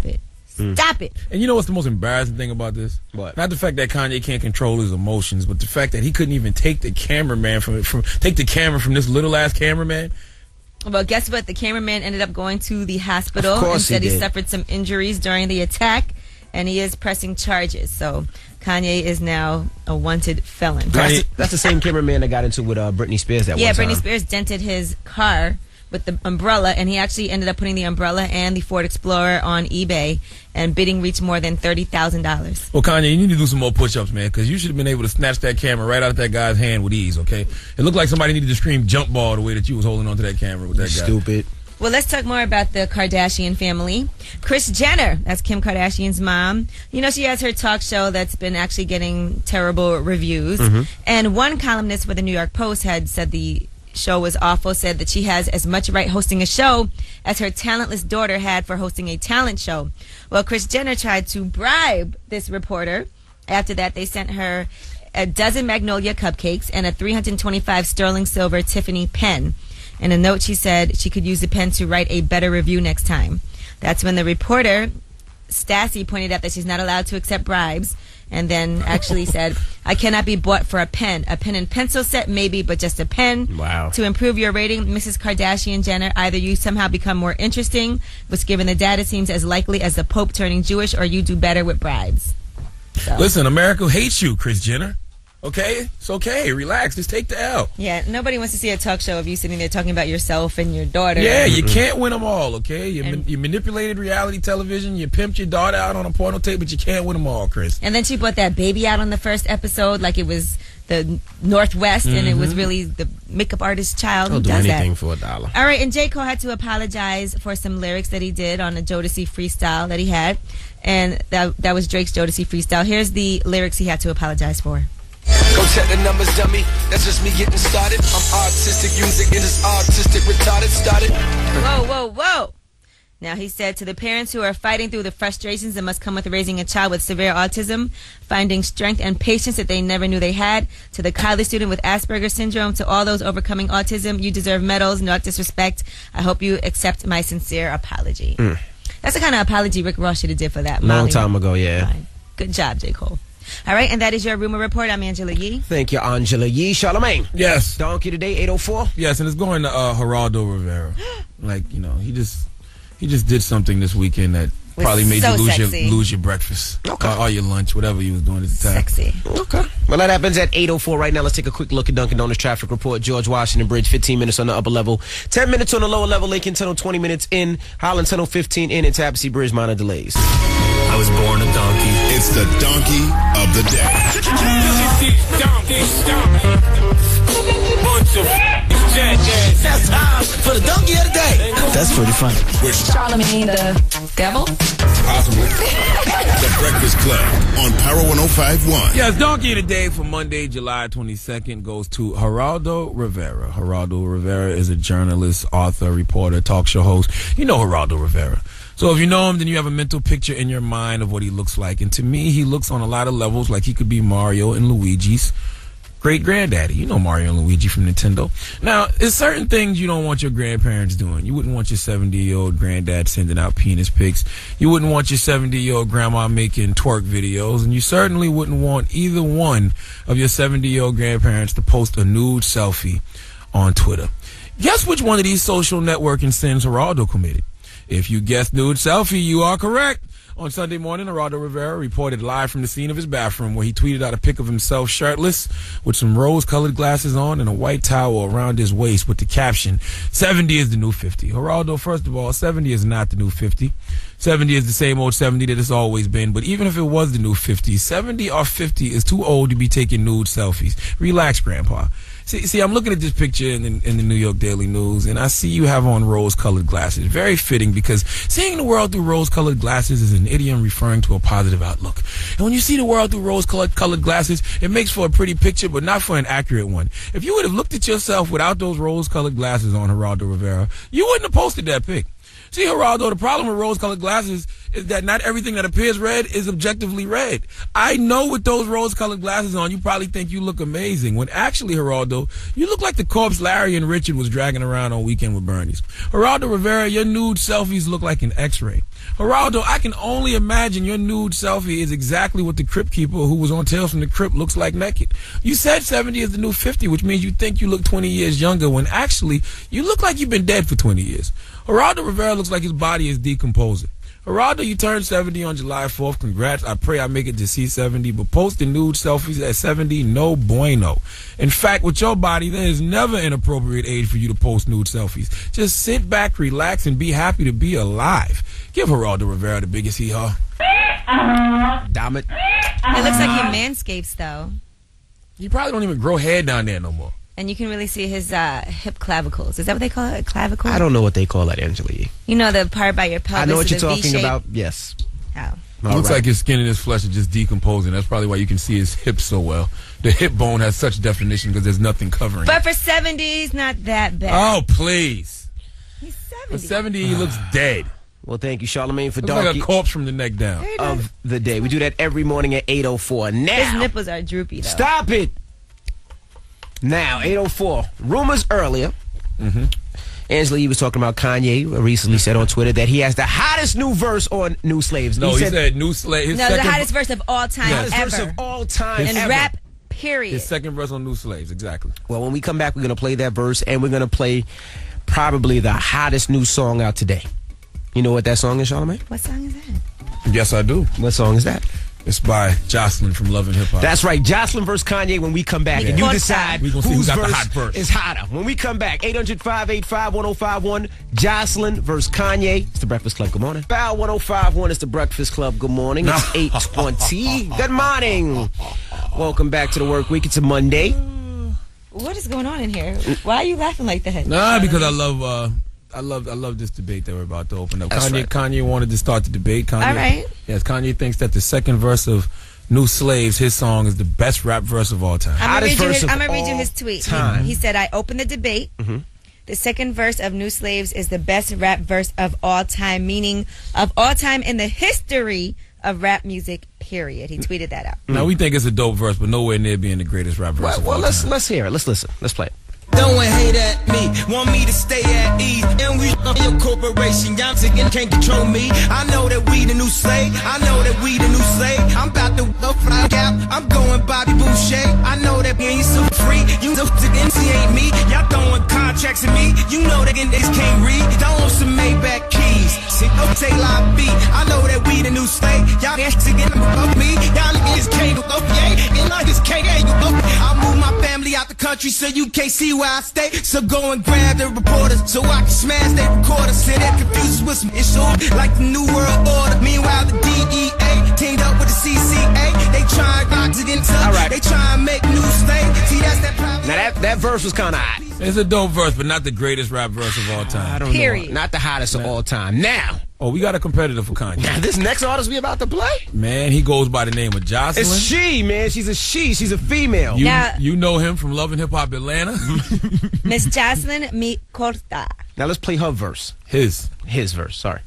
it. And you know what's the most embarrassing thing about this? What? Not the fact that Kanye can't control his emotions, but the fact that he couldn't even take the cameraman take the camera from this little ass cameraman. Well, guess what? The cameraman ended up going to the hospital and said he suffered some injuries during the attack, and he is pressing charges. So Kanye is now a wanted felon. That's the same cameraman that got into with Britney Spears that one time. Yeah, Britney Spears dented his car with the umbrella, and he actually ended up putting the umbrella and the Ford Explorer on eBay, and bidding reached more than $30,000. Well, Kanye, you need to do some more push-ups, man, because you should have been able to snatch that camera right out of that guy's hand with ease, okay? It looked like somebody needed to scream jump ball the way that you was holding onto that camera with that guy. Stupid. Well, let's talk more about the Kardashian family. Kris Jenner, that's Kim Kardashian's mom. You know, she has her talk show that's been actually getting terrible reviews. And one columnist for the New York Post had said the show was awful, said that she has as much right hosting a show as her talentless daughter had for hosting a talent show. Well, Kris Jenner tried to bribe this reporter. After that, they sent her a dozen Magnolia cupcakes and a 325 sterling silver Tiffany pen. In a note, she said she could use the pen to write a better review next time. That's when the reporter, Stassi, pointed out that she's not allowed to accept bribes, and then actually said, I cannot be bought for a pen and pencil set maybe, but just a pen. Wow. To improve your rating, Mrs. Kardashian Jenner, either you somehow become more interesting, which given the data seems as likely as the Pope turning Jewish, or you do better with bribes. So. Listen, America hates you, Kris Jenner. Okay? It's okay. Relax. Just take the L. Yeah, nobody wants to see a talk show of you sitting there talking about yourself and your daughter. Yeah, you can't win them all, okay? You manipulated reality television. You pimped your daughter out on a porno tape, but you can't win them all, Kris. And then she brought that baby out on the first episode like it was the Northwest, and it was really the makeup artist's child who does that. I'll do anything for $1. All right, and J. Cole had to apologize for some lyrics that he did on a Jodeci freestyle that he had. And that was Drake's Jodeci freestyle. Here's the lyrics he had to apologize for. Go check the numbers, dummy. That's just me getting started. I'm artistic, music it is artistic, retarded, started. Whoa. Now, he said to the parents who are fighting through the frustrations that must come with raising a child with severe autism, finding strength and patience that they never knew they had, to the college student with Asperger's syndrome, to all those overcoming autism, you deserve medals, not disrespect. I hope you accept my sincere apology. That's the kind of apology Rick Ross should have did for that. Long time ago, yeah. Fine. Good job, J. Cole. All right, and that is your rumor report. I'm Angela Yee. Thank you, Angela Yee. Charlamagne. Yes. Donkey today, 804. Yes, and it's going to Geraldo Rivera. Like, you know, he just did something this weekend that probably made you lose your breakfast. Okay. Or your lunch, whatever you was doing at the time. Sexy. Okay. Well, that happens at 8:04 right now. Let's take a quick look at Dunkin' Donuts traffic report. George Washington Bridge, 15 minutes on the upper level, 10 minutes on the lower level. Lincoln Tunnel, 20 minutes in. Highland Tunnel, 15 in. And Tabassy Bridge, minor delays. I was born a donkey. It's the donkey of the day. That's time for the donkey of the day. That's pretty funny. Charlamagne the devil? Possibly. The Breakfast Club on Power 105.1. Yes, donkey of the day for Monday, July 22nd goes to Geraldo Rivera. Geraldo Rivera is a journalist, author, reporter, talk show host. You know Geraldo Rivera. So if you know him, then you have a mental picture in your mind of what he looks like. And to me, he looks on a lot of levels like he could be Mario and Luigi's great-granddaddy. You know Mario and Luigi from Nintendo. Now, there's certain things you don't want your grandparents doing. You wouldn't want your 70-year-old granddad sending out penis pics. You wouldn't want your 70-year-old grandma making twerk videos. And you certainly wouldn't want either one of your 70-year-old grandparents to post a nude selfie on Twitter. Guess which one of these social networking sins Geraldo committed? If you guessed nude selfie, you are correct. On Sunday morning, Geraldo Rivera reported live from the scene of his bathroom where he tweeted out a pic of himself shirtless with some rose-colored glasses on and a white towel around his waist with the caption, 70 is the new 50. Geraldo, first of all, 70 is not the new 50. 70 is the same old 70 that it's always been. But even if it was the new 50, 70 or 50 is too old to be taking nude selfies. Relax, Grandpa. See, I'm looking at this picture in the New York Daily News, and I see you have on rose-colored glasses. Very fitting, because seeing the world through rose-colored glasses is an idiom referring to a positive outlook. And when you see the world through rose-colored glasses, it makes for a pretty picture, but not for an accurate one. If you would have looked at yourself without those rose-colored glasses on, Geraldo Rivera, you wouldn't have posted that pic. See, Geraldo, the problem with rose-colored glasses is that not everything that appears red is objectively red. I know with those rose-colored glasses on, you probably think you look amazing, when actually, Geraldo, you look like the corpse Larry and Richard was dragging around on Weekend with Bernie's. Geraldo Rivera, your nude selfies look like an X-ray. Geraldo, I can only imagine your nude selfie is exactly what the Crypt Keeper who was on Tales from the Crypt looks like naked. You said 70 is the new 50, which means you think you look 20 years younger, when actually, you look like you've been dead for 20 years. Geraldo Rivera looks like his body is decomposing. Geraldo, you turned 70 on July 4th. Congrats. I pray I make it to C70, but posting nude selfies at 70, no bueno. In fact, with your body, there is never an appropriate age for you to post nude selfies. Just sit back, relax, and be happy to be alive. Give Geraldo Rivera the biggest hee-haw. Damn it. It looks like he manscapes, though. You probably don't even grow hair down there no more. And you can really see his hip clavicles. Is that what they call it? A clavicle? I don't know what they call that, Angela Yee. You know the part by your pelvis. I know what you're the talking V-shape? about. Yes. Oh. It looks like his skin and his flesh are just decomposing. That's probably why you can see his hips so well. The hip bone has such definition because there's nothing covering But it. for 70s, not that bad. Oh, please. He's 70. For 70, he looks dead. Well, thank you, Charlamagne, for Looks Donkey like a corpse from the neck down. of the day. We do that every morning at 8:04. Now, His nipples are droopy, though. stop it. Now, 8:04. Rumors earlier. Angela Yee was talking about Kanye recently said on Twitter that he has the hottest new verse on New Slaves. No, he said New Slaves. No, the hottest verse of all time Hottest ever. verse of all time In ever. rap, period. His second verse on New Slaves, exactly. Well, when we come back, we're going to play that verse, and we're going to play probably the hottest new song out today. You know what that song is, Charlamagne? What song is that? Yes, I do. What song is that? It's by Jocelyn from Love and Hip Hop. That's right. Jocelyn versus Kanye when we come back. And you decide we gonna see who whose got the verse hot verse. is hotter. When we come back, 800-585-1051. Jocelyn versus Kanye. It's the Breakfast Club. Good morning. Bow 1051 is the Breakfast Club. Good morning. It's 8:20. Good morning. Welcome back to the work week. It's a Monday. What is going on in here? Why are you laughing like that? Nah, because I love this debate that we're about to open up. That's right. Kanye wanted to start the debate. Kanye, All right. Yes, Kanye thinks that the second verse of New Slaves, his song, is the best rap verse of all time. I'm going to read you his tweet. time. He said, I opened the debate. The second verse of New Slaves is the best rap verse of all time, meaning of all time in the history of rap music, period. He tweeted that out. Now, we think it's a dope verse, but nowhere near being the greatest rap verse of all time. Let's hear it. Let's listen. Let's play it. Don't hate at me, want me to stay at ease. And we on your corporation, y'all again can't control me. I know that we the new slave, I know that we the new slave. I'm about to go fly cap, I'm going Bobby Boucher. I know that we ain't so free, you the MC ain't me. Y'all throwing contracts at me, you know that niggas can't read. Don't want some Maybach keys, see, don't say live beat. I know that we the new slave, y'all niggas again above me. Y'all niggas can't go, yeah, and I just can't, you go. I move my family out the country so you can't see where I stay. So go and grab the reporters so I can smash their recorders. Sit there confused with some issues like the New World Order. Meanwhile, the DEA teamed up with the CCA. They try and box it into. Right. They try and make new things. See, that's that problem. Now, that verse was kind of hot. It's a dope verse, but not the greatest rap verse of all time. I don't know. Not the hottest of all time. Now. Oh, we got a competitor for Kanye. Now, this next artist we about to play? Man, he goes by the name of Jocelyn. It's she, man. She's a she. She's a female. You know him from Love and Hip Hop Atlanta. Miss Jocelyn Mi Corta. Now let's play her verse. His verse. Sorry.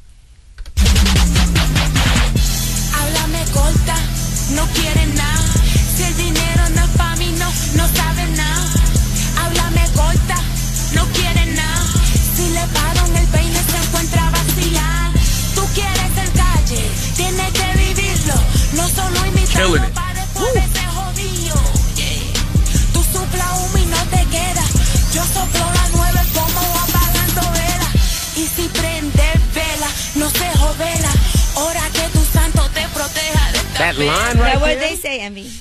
Háblame corta, no quiere nada. Si el dinero no es pa' mí, no sabe nada. Háblame corta, no quiere nada. Si le pagan el peine se encuentra vacía. Tú quieres el calle, tienes que vivirlo. No solo imitarlo para después verse jodido. Tú sopla humo y no te queda. Yo soplo la 9 como apagando vela. Y si prende vela, no se jovela. Ora que tu santo te proteja de esta That line right Now, what there? they say, Envy?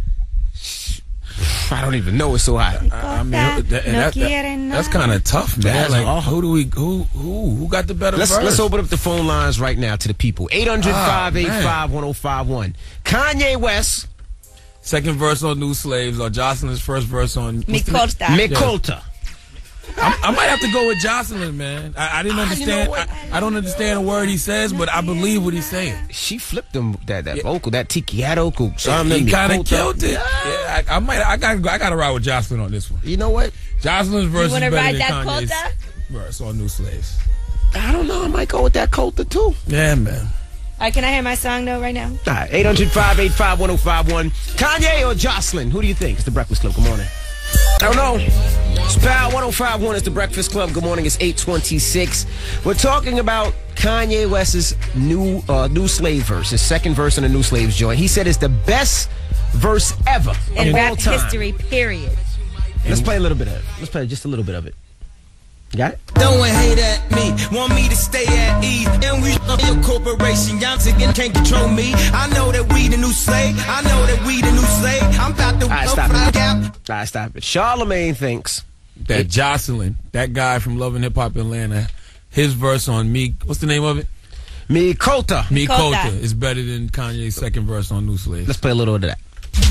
I don't even know. It's so hot. I mean, that's kind of tough, man. That's like, awful. who got the better verse? Let's open up the phone lines right now to the people. 800-585-1051. Kanye West second verse on New Slaves, or Jocelyn's first verse on Mi Colta. I might have to go with Jocelyn, man. I didn't understand. I don't understand a word he says, but I believe what he's saying. She flipped him that vocal, that tikiado. He kind of killed it. Yeah, I gotta ride with Jocelyn on this one. You know what? Jocelyn's verse is better than Kanye's Colta? verse on New Slaves. I don't know. I might go with that Colta too. Yeah, man. All right, can I hear my song though right now? All right, 800-585-1051. Kanye or Jocelyn? Who do you think? It's the Breakfast Club. Good morning. I don't know. It's Power 105.1. It's the Breakfast Club. Good morning. It's 8:26. We're talking about Kanye West's new Slave verse, his second verse in the New Slaves joint. He said it's the best verse ever in of rap all time. history, period. Let's play a little bit of it. Let's play just a little bit of it. You got it? Don't hate at me, want me to stay at ease. And we your corporation, y'all again can't control me. I know that we the new slave. I know that we the new slave. I'm about to stop it. Charlamagne thinks that Jocelyn, that guy from Love and Hip Hop Atlanta, his verse on Me, what's the name of it? Mi Colta. Mi Colta is better than Kanye's second verse on New Slaves. Let's play a little of that.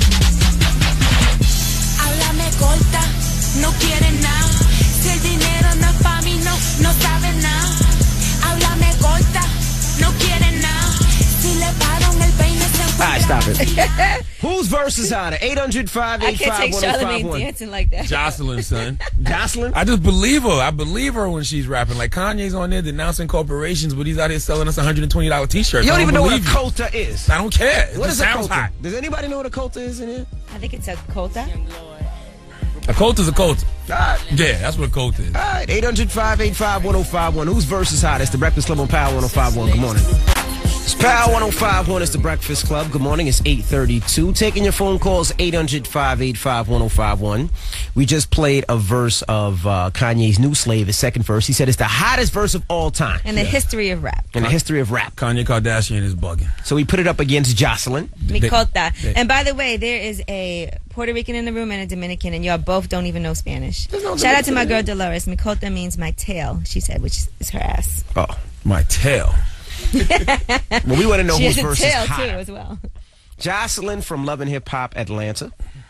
Háblame corta, no quiere nada. Si el dinero no es pa' mí, no sabe nada. Háblame corta, no quiere nada. Si le paran el peine se All right, stop it. Whose verse is hotter? 800-585-1051. I can't take Charlamagne dancing like that. Jocelyn, son. Jocelyn? I just believe her. I believe her when she's rapping. Like, Kanye's on there denouncing corporations, but he's out here selling us $120 t-shirts. You don't even know what a Colta is. I don't care. What is a sounds Colta? hot. Does anybody know what a Colta is in here? I think it's a Colta. A Colta's a Colta. Yeah, that's what a Colta is. All right, 800-585-1051. Whose verse is hottest? The Breakfast Club on Power 105.1. Good morning. It's Power 105.1. It's the Breakfast Club. Good morning. It's 8:32. Taking your phone calls, 800-585-1051. We just played a verse of Kanye's New Slave, his second verse. He said it's the hottest verse of all time. In the history of rap. In the history of rap. Kanye Kardashian is bugging. So we put it up against Jocelyn. Mi Colta. And by the way, there is a Puerto Rican in the room and a Dominican, and y'all both don't even know Spanish. Shout out to my girl Dolores. Mi Colta means my tail, she said, which is her ass. Oh, my tail. Well, we want to know whose verse is hotter. She has a tail, too, as well. Jocelyn from Love and Hip Hop Atlanta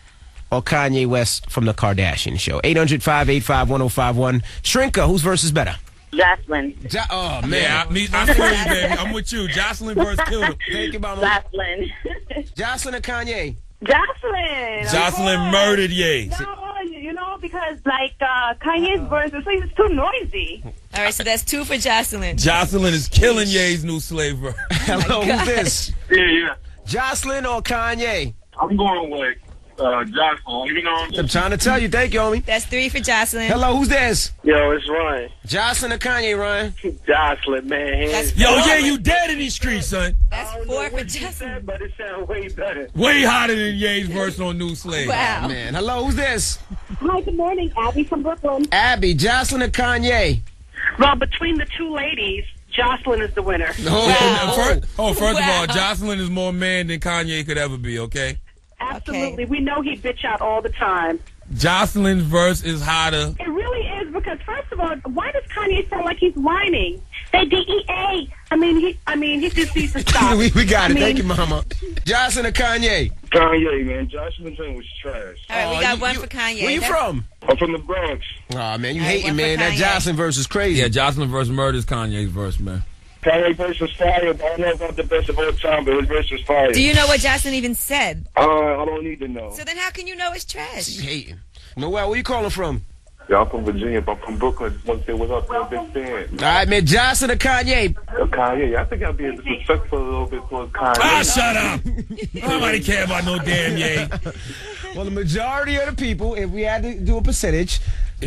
or Kanye West from The Kardashian Show? 800-585-1051. Shrinker, whose verse is better? Jocelyn. Oh, man. Yeah, I feel you, baby. I'm with you. Jocelyn verse killed him. Thank you, Mama. Jocelyn. Jocelyn or Kanye? Jocelyn. Jocelyn murdered Ye. No, you know, because, like, Kanye's verse, it's too noisy. All right, so that's 2 for Jocelyn. Jocelyn is killing Ye's New Slave verse. Hello, who's this? Yeah. Jocelyn or Kanye? I'm going with Jocelyn. You know, I'm trying to tell you. Thank you, homie. That's 3 for Jocelyn. Hello, who's this? Yo, it's Ryan. Jocelyn or Kanye, Ryan? Jocelyn, man. Yo, yeah, you dead in these streets, son. That's 4 for Jocelyn. But it sounds way better. Way hotter than Ye's verse on New Slave. Wow. Oh, man. Hello, who's this? Hi, good morning. Abby from Brooklyn. Abby, Jocelyn or Kanye? Well, between the two ladies, Jocelyn is the winner. First of all, Jocelyn is more man than Kanye could ever be, okay? Absolutely. We know he bitch out all the time. Jocelyn's verse is hotter. It really is because, first of all, why does Kanye sound like he's whining? They DEA. I mean, he just needs to stop. we got it. Thank you, Mama. Jocelyn or Kanye? Kanye, man. Jocelyn's thing was trash. All right, we got 1 for Kanye. Where you from? I'm from the Bronx. Oh, man, you hating, man. That Jocelyn verse is crazy. Yeah, Jocelyn verse murders Kanye's verse, man. Kanye's verse was fire, but I don't know about the best of all time, but his verse was fire. Do you know what Jocelyn even said? I don't need to know. So then how can you know it's trash? You hating. Noel, where you calling from? Yeah, I'm from Virginia, but I'm from Brooklyn. Want to say what's up, man? Big fan. All right, man. Jocelyn or Kanye? Kanye. I think I'll be disrespectful a little bit towards Kanye. Ah, shut up. Nobody care about no damn Ye. Well, the majority of the people, if we had to do a percentage,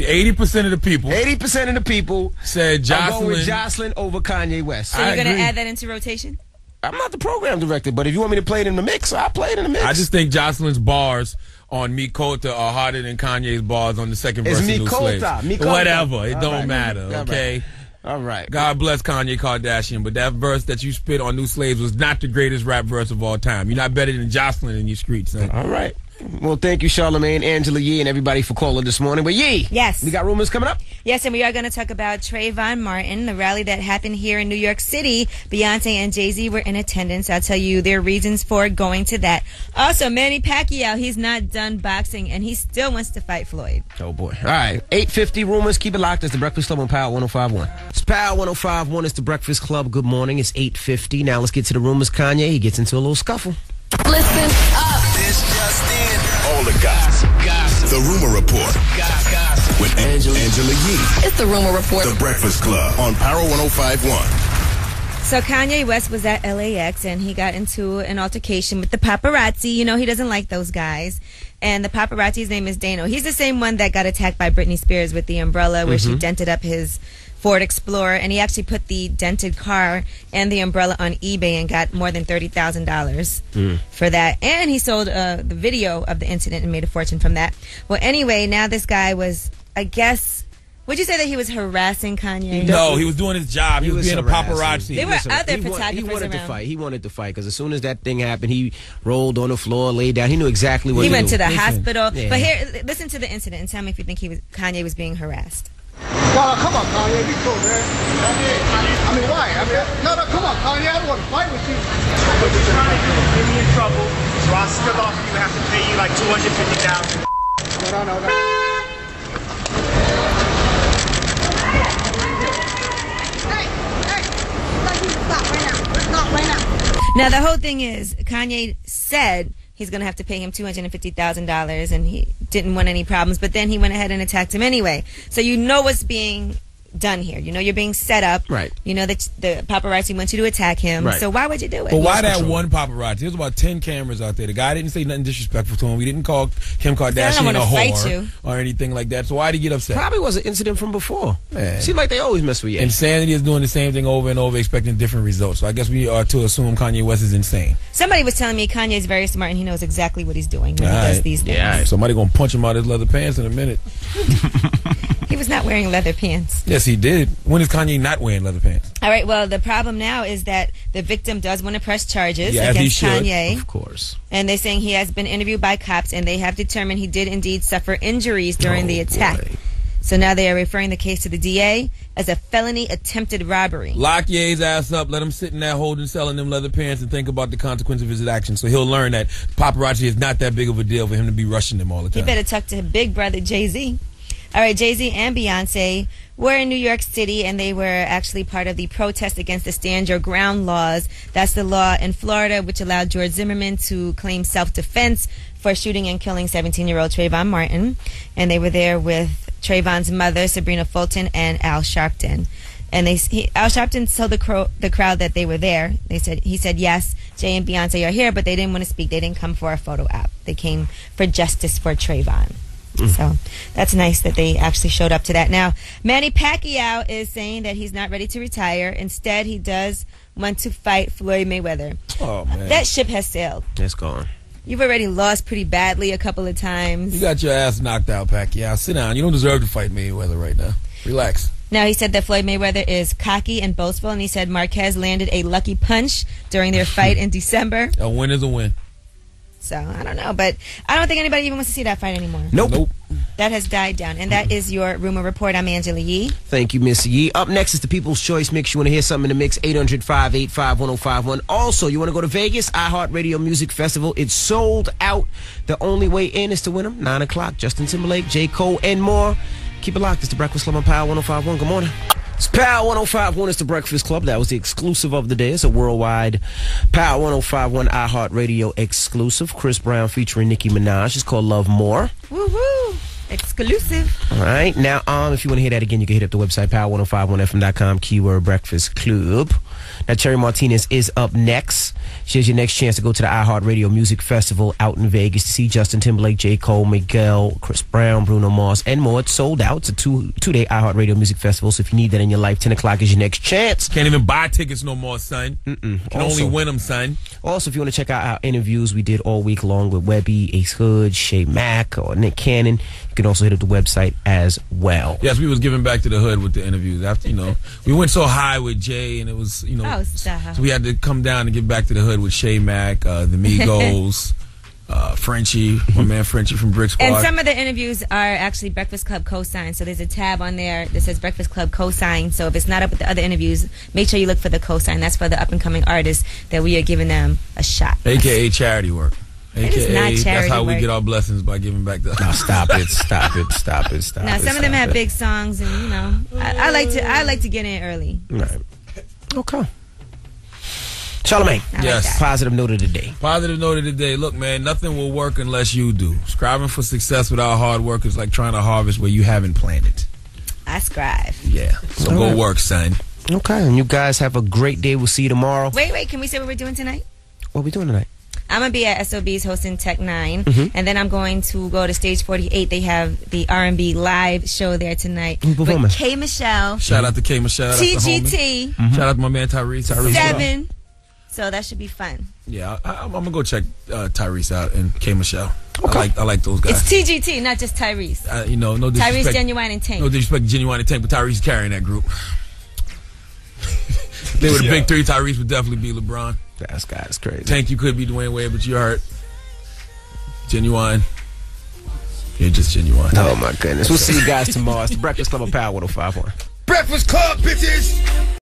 80% of the people. 80% of the people said Jocelyn. I'm going with Jocelyn over Kanye West. So you're going to add that into rotation? I'm not the program director, but if you want me to play it in the mix, I'll play it in the mix. I just think Jocelyn's bars on Mi Colta are harder than Kanye's bars on the second verse of New Slaves. Whatever. It don't matter, okay? All right. God bless Kanye Kardashian, but that verse that you spit on New Slaves was not the greatest rap verse of all time. You're not better than Jocelyn in your streets, son. All right. Well, thank you, Charlamagne, Angela Yee, and everybody for calling this morning. But Yee, yes, we got rumors coming up. Yes, and we are going to talk about Trayvon Martin, the rally that happened here in New York City. Beyonce and Jay-Z were in attendance. I'll tell you their reasons for going to that. Also, Manny Pacquiao, he's not done boxing, and he still wants to fight Floyd. Oh, boy. All right, 8:50 rumors. Keep it locked. It's the Breakfast Club on Power 105.1. It's Power 105.1. It's the Breakfast Club. Good morning. It's 8:50. Now let's get to the rumors. Kanye, he gets into a little scuffle. Listen up. This just in. All the gossip. The Rumor Report. With Angela Yee. It's the Rumor Report. The Breakfast Club on Power 105.1. So Kanye West was at LAX and he got into an altercation with the paparazzi. You know, he doesn't like those guys. And the paparazzi's name is Dano. He's the same one that got attacked by Britney Spears with the umbrella where she dented up his Ford Explorer, and he actually put the dented car and the umbrella on eBay and got more than $30,000 for that. And he sold the video of the incident and made a fortune from that. Well, anyway, now this guy was, I guess, would you say that he was harassing Kanye? No, he was doing his job. He was being a paparazzi. There were other photographers He wanted around. to fight. He wanted to fight because as soon as that thing happened, he rolled on the floor, laid down. He knew exactly what he to do. went to the hospital. Yeah. But here, listen to the incident and tell me if you think Kanye was being harassed. No, come on, Kanye, be cool, man. I mean, why? I mean, no, come on, Kanye, I don't want to fight with you. What you're trying to do is get me in trouble. So I still off you have to pay you like $250,000. No. Now, the whole thing is, Kanye said he's going to have to pay him $250,000 and he didn't want any problems, but then he went ahead and attacked him anyway. So you know what's being done here. You know you're being set up. Right. You know that the paparazzi wants you to attack him. Right. So why would you do it? But why that one paparazzi? There's about 10 cameras out there. The guy didn't say nothing disrespectful to him. We didn't call Kim Kardashian a whore or anything like that. So why did he get upset? Probably was an incident from before. Man. Seems like they always mess with you. Insanity is doing the same thing over and over, expecting different results. So I guess we are to assume Kanye West is insane. Somebody was telling me Kanye's very smart and he knows exactly what he's doing when he does these things. Yeah, somebody gonna punch him out his leather pants in a minute. He was not wearing leather pants. Yes, he did. When is Kanye not wearing leather pants? All right, well, the problem now is that the victim does want to press charges against Kanye. Of course. And they're saying he has been interviewed by cops and they have determined he did indeed suffer injuries during the attack. Boy. So now they are referring the case to the DA as a felony attempted robbery. Lock Ye's ass up, let him sit in that holding cell in them leather pants and think about the consequence of his actions. So he'll learn that paparazzi is not that big of a deal for him to be rushing them all the time. He better talk to his big brother Jay-Z. All right, Jay-Z and Beyonce were in New York City, and they were actually part of the protest against the Stand Your Ground laws. That's the law in Florida which allowed George Zimmerman to claim self-defense for shooting and killing 17-year-old Trayvon Martin. And they were there with Trayvon's mother, Sabrina Fulton, and Al Sharpton. And Al Sharpton told the crowd that they were there. He said, yes, Jay and Beyonce are here, but they didn't want to speak. They didn't come for a photo op. They came for justice for Trayvon. So that's nice that they actually showed up to that. Now, Manny Pacquiao is saying that he's not ready to retire. Instead, he does want to fight Floyd Mayweather. Oh, man. That ship has sailed. It's gone. You've already lost pretty badly a couple of times. You got your ass knocked out, Pacquiao. Sit down. You don't deserve to fight Mayweather right now. Relax. Now, he said that Floyd Mayweather is cocky and boastful, and he said Marquez landed a lucky punch during their fight in December. A win is a win. So, I don't know, but I don't think anybody even wants to see that fight anymore. Nope. That has died down. And that is your Rumor Report. I'm Angela Yee. Thank you, Miss Yee. Up next is the People's Choice Mix. You want to hear something in the mix? 800-585-1051. Also, you want to go to Vegas? iHeartRadio Music Festival. It's sold out. The only way in is to win them. 9 o'clock. Justin Timberlake, J. Cole, and more. Keep it locked. It's the Breakfast Club on Power 105.1. Good morning. It's Power 105.1. It's the Breakfast Club. That was the exclusive of the day. It's a worldwide Power 105.1 iHeartRadio exclusive. Chris Brown featuring Nicki Minaj. It's called Love More. Woo-woo. Exclusive. All right. Now, if you want to hear that again, you can hit up the website, power1051fm.com, keyword Breakfast Club. Now, Cherry Martinez is up next. She has your next chance to go to the iHeartRadio Music Festival out in Vegas to see Justin Timberlake, J. Cole, Miguel, Chris Brown, Bruno Mars, and more. It's sold out. It's a two-day iHeartRadio Music Festival, so if you need that in your life, 10 o'clock is your next chance. Can't even buy tickets no more, son. Can only win them, son. Also, if you want to check out our interviews we did all week long with Webby, Ace Hood, Shay Mack, or Nick Cannon, you can also hit up the website as well. Yes, we was giving back to the hood with the interviews. After, we went so high with Jay, and it was, so we had to come down and get back to the hood with Shay Mack, the Migos, Frenchie, my man Frenchie from Brick Squad. And some of the interviews are actually Breakfast Club co-signed. So there's a tab on there that says Breakfast Club co-signed. So if it's not up with the other interviews, make sure you look for the co-sign. That's for the up-and-coming artists that we are giving them a shot. AKA charity work. It is not charity that's how we work. get our blessings, by giving back to No, stop it. Now, some of them have big songs, and you know, I like to get in early. Right. Okay. Charlamagne. Yes. Positive note of the day. Positive note of the day. Look, man, nothing will work unless you do. Striving for success without hard work is like trying to harvest where you haven't planted. I scribe. Yeah. So go work, son. Okay. And you guys have a great day. We'll see you tomorrow. Wait. Can we say what we're doing tonight? What are we doing tonight? I'm going to be at SOB's hosting Tech 9. Mhm. And then I'm going to go to Stage 48. They have the R&B live show there tonight. Who's performing? With K. Michelle. Shout out to K. Michelle. That's the homie. TGT. Shout out to my man Tyrese. 7. So that should be fun. Yeah, I'm gonna go check Tyrese out and K. Michelle. Okay. I like those guys. It's TGT, not just Tyrese. No disrespect. Tyrese, Genuine, and Tank. No disrespect to Genuine and Tank, but Tyrese is carrying that group. They were the big three. Tyrese would definitely be LeBron. That guy's crazy. Tank, you could be Dwayne Wade, but you're hurt. Genuine. You're just genuine. Oh my goodness. We'll see you guys tomorrow. It's the Breakfast Club of Power 105.1. Breakfast Club, bitches!